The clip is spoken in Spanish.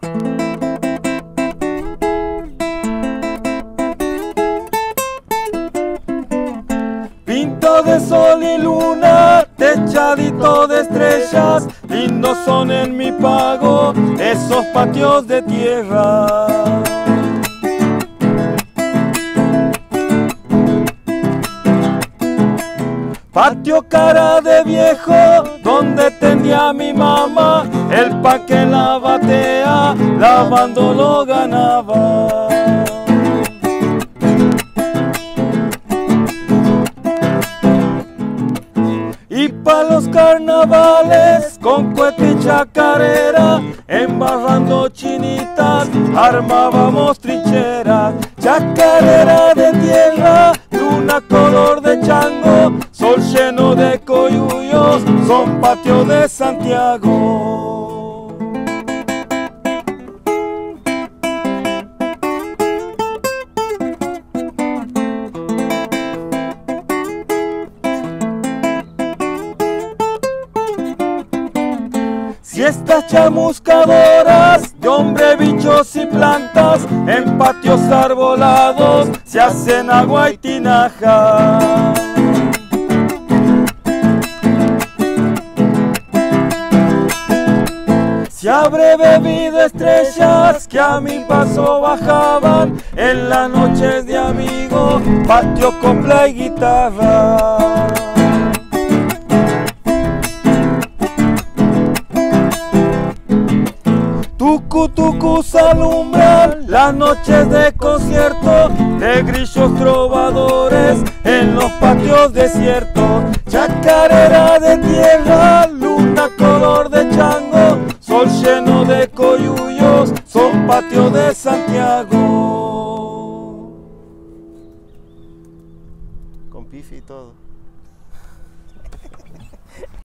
Pinto de sol y luna, techadito de estrellas, lindos son en mi pago esos patios de tierra. Patio cara de viejo, donde tendía mi mamá, el pan que la batea, lavando lo ganaba. Y pa' los carnavales, con cohete y chacarera, embarrando chinitas, armábamos trincheras. Chacarera de tierra, luna color de chango, sol lleno de coyullos, son patios de Santiago. Siestas chamuscadoras de hombre, bichos y plantas, en patios arbolados se hacen agua y tinaja. Se habré bebido estrellas que a mi paso bajaban en las noches de amigo, patio, copla y guitarra. Tucu tucus alumbran las noches de concierto de grillos trovadores en los patios desiertos. Chacarera de tierra, luna color de chango, sol lleno de coyullos, son patios de Santiago. Con pifi y todo.